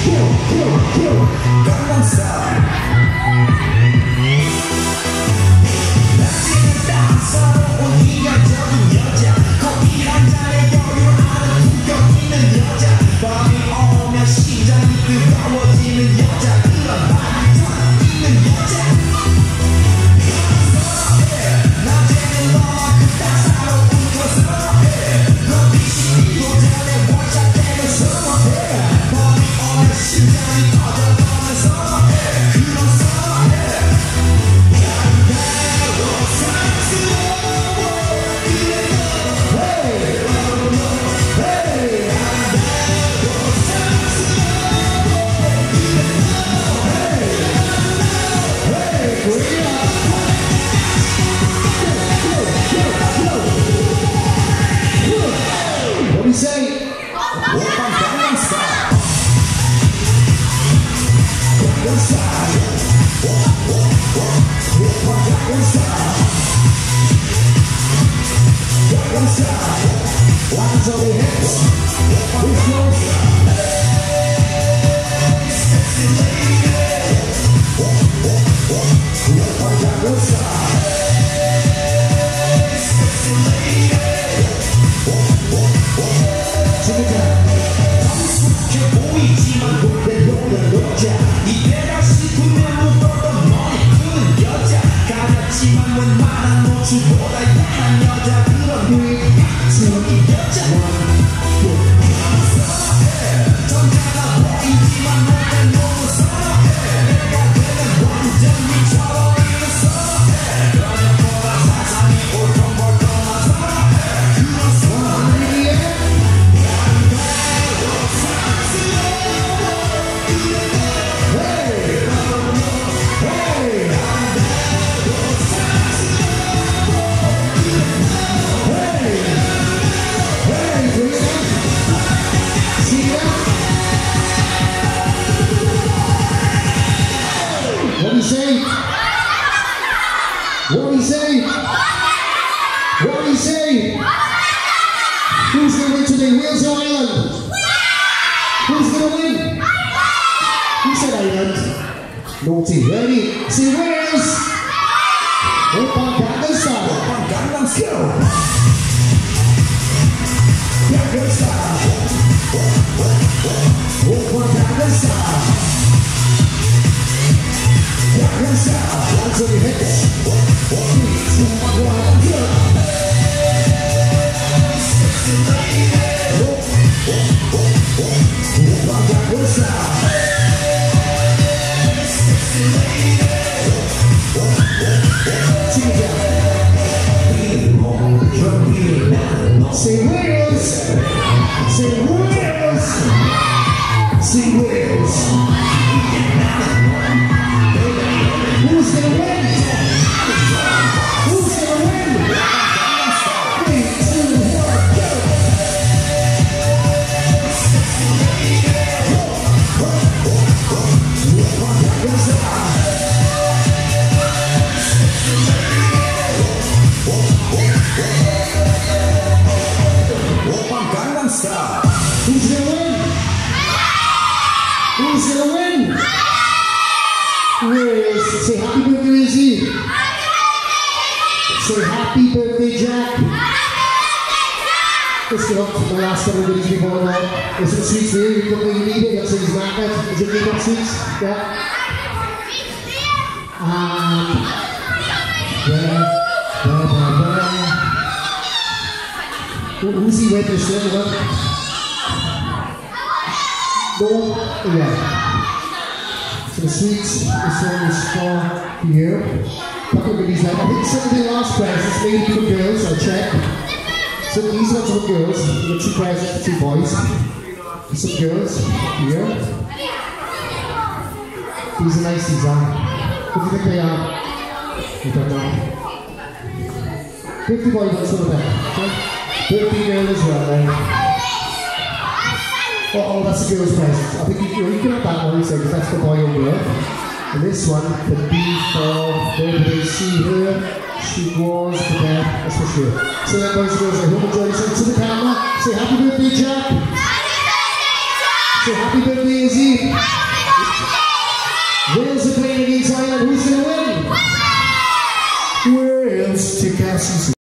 Gangnam Style. 낮에는 따사로운 인간적인 여자 커피 한 잔에 여유를 아는 품격 있는 여자 밤이 오면 심장이 뜨거워지는 여자 그런 반전 있는 여자 낮에는 너만큼 따사로운 것을 너 빛이 피고 전에 원샷되는 선호해 밤이 오면 심장이 터져가면서 그런 선호해 나대로 사랑스러워 그래 너 나대로 사랑스러워 What do you say? Walk on Gangnam Style. Gangnam Style. Walk on Gangnam Style. Gangnam Style. Hands over hips. With your style. Sexy lady. Walk on Gangnam Style. Sexy lady. 성숙해 보이지만 그대로는 여자 이때가 싶으면 웃었던 머리 푸는 여자 가렸지만 웬만한 노출보다 야한 여자 그런 위적인 여자 점잖아 보이지만 너는 너무 선호해 내가 되면 완전 미쳐버리는 선호해 그녀보다 사상이 올통벌통한 선호해 그런 선호해 What do you say? What do you say? What do you say? Who's going to win today? Wales or Ireland? Who's going to win? Who said Ireland? Naughty. Ready? Say Wales! Walk on Gangnam Style. Walk on Gangnam Style. Gangnam Style. Walk on Gangnam Style. Gangnam Style. Hands on your hips. 3, 2, 1, go. Sexy lady. Walk on Gangnam Style. Sexy lady. Sing it down. Say Wales. Say Wales. Say Wales. Who's gonna win? Who's gonna win? 3, 2, 1, go! Walk on Gangnam Style. Who's gonna win? Who's gonna win? Wales. Say happy birthday, Lizzie. Say happy birthday, Jack. Let's get up to the last couple of minutes before the night. There's some sweets here. You don't think you need it. Let's say he's knackered. Is it need sweets? Yeah. Who's he with this thing? No? Yeah. So the sweets, this one is for you. Couple of goodies left. I think some of the last presents maybe for girls, I'll check. So these ones are for girls. We've got 2 presents for 2 boys. Some girls here. These are nice design. What do you think they are? I don't know. 50 boy ones for the back. Okay? 30 girl as well, right? Oh, that's a girl's present. I think you can have that one, because that's for boy or girl. And this one could be for birthday. See her, she was the bed, that's for sure. So then boys and girls, I hope you enjoy this. To the camera, say happy birthday, Jack. Happy birthday, Jack. So happy birthday, Izzy. Wales are playing against Ireland. Who's going to win? Wales to Cassie.